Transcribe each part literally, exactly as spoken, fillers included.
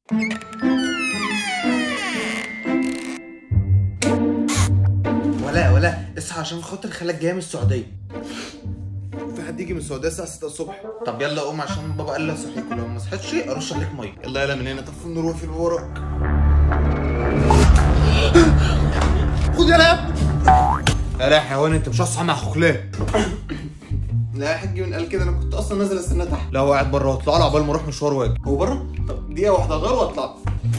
ولا ولا اصحى عشان خاطر خالك جاي من السعوديه. في حد يجي من السعوديه الساعه ستة الصبح؟ طب يلا قوم عشان بابا قال لي اصحيك، ولو ما صحيتش ارش عليك ميه. يلا يلا من هنا، طفي النور وفي اللي وراك. خد يلا يا ابني. لا يا حيوان انت مش هتصحى مع خخلاه. لا يا حاج، من قال كده؟ انا كنت اصلا نازل استنى تحت. لا هو قاعد بره، واطلع له عقبال ما اروح مشوار واجي. هو بره؟ طب دقيقه واحده اغير واطلع.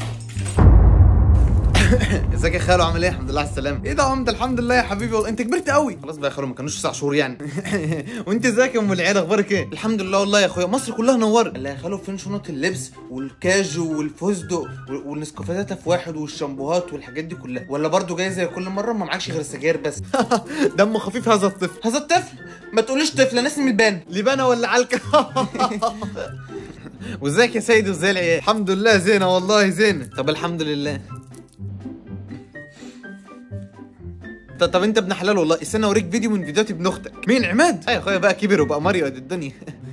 ازيك يا خالو، عامل ايه؟ الحمد لله على السلامه. ايه ده يا عمده؟ الحمد لله يا حبيبي، والله انت كبرت قوي. خلاص بقى يا خالو، ما كانوش تسع شهور يعني. وانت ازيك يا ام العيال، اخبارك ايه؟ الحمد لله والله يا اخويا، مصر كلها نورت. لا يا خالو، فين شنط اللبس والكاجو والفستق والنسكافيهات في واحد والشامبوهات والحاجات دي كلها؟ ولا برضو جاي زي كل مره ما معكش غير السجاير بس؟ دمه خفيف هذا الطفل. هذا الطفل؟ ما تقوليش طفل، انا اسمي البان. لبانه ولا علكه؟ وازيك يا سيدي وازاي العيال؟ الحمد لله زينه والله زينه. طب الحمد لله. طب انت ابن حلال والله، استنى اوريك فيديو من فيديوهات ابن اختك. مين؟ عماد؟ اي يا اخويا بقى كبر وبقى ماريو قد الدنيا.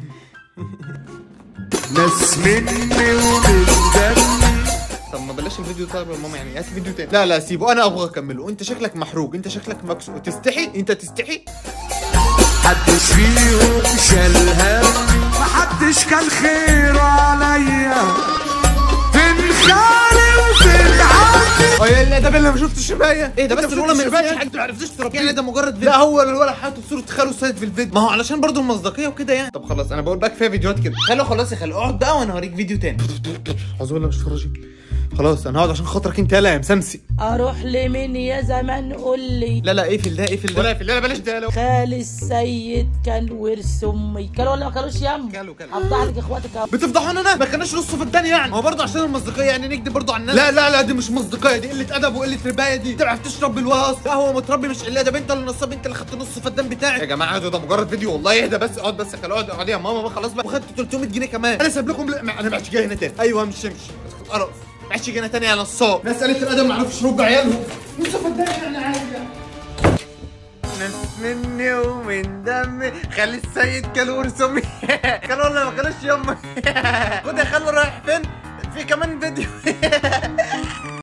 ناس مني ومن دمي. طب ما بلاش الفيديو طيب يا ماما، يعني هات فيديو تاني. لا لا سيبه، انا ابغى اكمله. انت شكلك محروق، انت شكلك مكسور. تستحي؟ انت تستحي؟ محدش فيهم شال همي، محدش كان خير عليا، فين خالي وفين عمي. اه يا الادب اللي ما شفتش شبايه. ايه ده بس؟ الولد ما يعرفش حاجه، ما عرفتش تربيه يعني، ده مجرد فيديو. لا هو الولد حاطط صوره خاله سيد في الفيديو، ما هو علشان برضو المصداقيه وكده يعني. طب خلاص انا بقول بقى كفايه فيديوهات كده. خلو خلاص يا خلو، اقعد بقى وانا هوريك فيديو تاني. اعوذ بالله من الشيطان الرجيم. خلاص انا هقعد عشان خاطرك انت. يلا يا مسمسي. اروح لمين يا زمان قول لي. لا لا اقفل ده اقفل ده. ولا اقفل. لا بلاش ده. لا خالي السيد كان ورث امي. كانوا ولا ما كانوش ياما؟ كلوا كلوا. هفضح لك اخواتك اهو. بتفضحوا انا؟ ما كانش نصه في الثانيه يعني. هو برضه عشان المصداقيه يعني نكذب برضه على الناس؟ لا لا لا دي مش مصداقيه، دي قله ادب وقله ربايه. دي تعرف تشرب بالوسط. لا هو متربي مش قله ادب. انت اللي نصاب، انت اللي خدت نص فدان بتاعي. يا جماعه ده مجرد فيديو والله. اهدى بس، اقعد بس. خلوا اقعد يا ماما بقى خلاص بقى. وخدت ثلاثمية جنيه كمان. انا سايب لكم. انا ما عادش جاي هنا تاني. ايوه مش مش قرف. ما عادش جاي هنا تاني يا نصاب. ناس قلة الادب ما عرفوش يربوا عيالهم. نص فدان يعني عادي. ناس مني ومن دمي، خلي السيد كانوا ورث امي. كانوا ولا ما كانوش يمي. خد يا خالو رايح فين؟ في كمان فيديو.